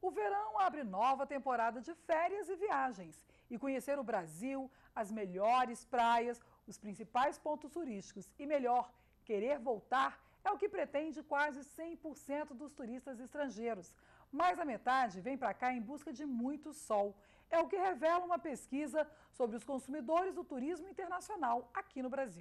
O verão abre nova temporada de férias e viagens. E conhecer o Brasil, as melhores praias, os principais pontos turísticos e, melhor, querer voltar é o que pretende quase 100% dos turistas estrangeiros. Mais da metade vem para cá em busca de muito sol. É o que revela uma pesquisa sobre os consumidores do turismo internacional aqui no Brasil.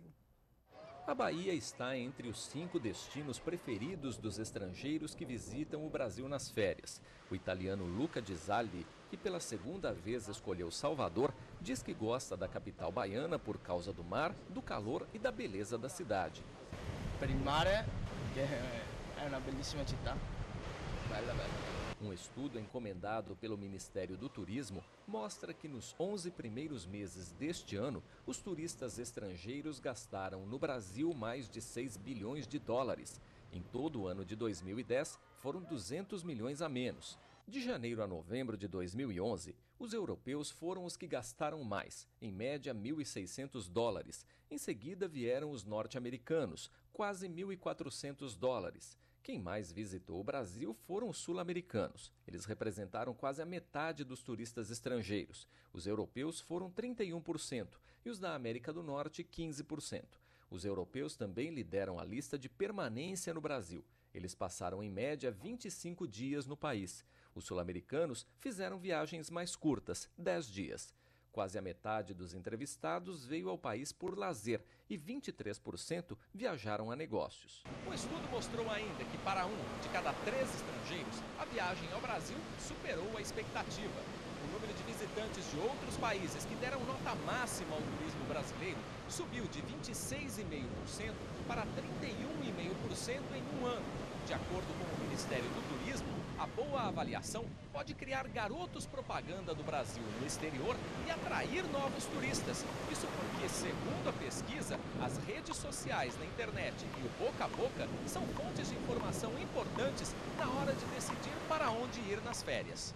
A Bahia está entre os 5 destinos preferidos dos estrangeiros que visitam o Brasil nas férias. O italiano Luca Di Zalli, que pela segunda vez escolheu Salvador, diz que gosta da capital baiana por causa do mar, do calor e da beleza da cidade. Per il mare, che è una bellissima città. Bella, bella. Um estudo encomendado pelo Ministério do Turismo mostra que nos 11 primeiros meses deste ano, os turistas estrangeiros gastaram no Brasil mais de 6 bilhões de dólares. Em todo o ano de 2010, foram 200 milhões a menos. De janeiro a novembro de 2011, os europeus foram os que gastaram mais, em média 1.600 dólares. Em seguida vieram os norte-americanos, quase 1.400 dólares. Quem mais visitou o Brasil foram os sul-americanos. Eles representaram quase a metade dos turistas estrangeiros. Os europeus foram 31% e os da América do Norte 15%. Os europeus também lideram a lista de permanência no Brasil. Eles passaram em média 25 dias no país. Os sul-americanos fizeram viagens mais curtas, 10 dias. Quase a metade dos entrevistados veio ao país por lazer e 23% viajaram a negócios. O estudo mostrou ainda que para 1 de cada 3 estrangeiros, a viagem ao Brasil superou a expectativa. O número de visitantes de outros países que deram nota máxima ao turismo brasileiro subiu de 26,5% para 31,5% em um ano. De acordo com o Ministério do Turismo, a boa avaliação pode criar garotos propaganda do Brasil no exterior e atrair novos turistas. Isso porque, segundo a pesquisa, as redes sociais na internet e o boca a boca são fontes de informação importantes na hora de decidir para onde ir nas férias.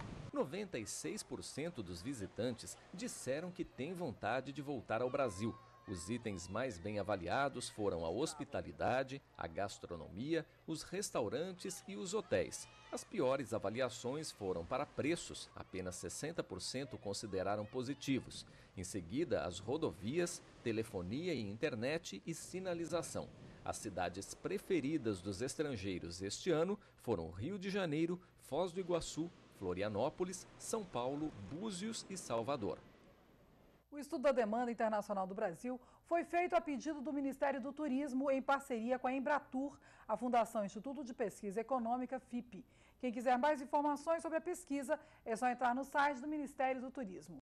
96% dos visitantes disseram que têm vontade de voltar ao Brasil. Os itens mais bem avaliados foram a hospitalidade, a gastronomia, os restaurantes e os hotéis. As piores avaliações foram para preços, apenas 60% consideraram positivos. Em seguida, as rodovias, telefonia e internet e sinalização. As cidades preferidas dos estrangeiros este ano foram Rio de Janeiro, Foz do Iguaçu, Florianópolis, São Paulo, Búzios e Salvador. O estudo da demanda internacional do Brasil foi feito a pedido do Ministério do Turismo em parceria com a Embratur, a Fundação Instituto de Pesquisa Econômica, FIPE. Quem quiser mais informações sobre a pesquisa, é só entrar no site do Ministério do Turismo.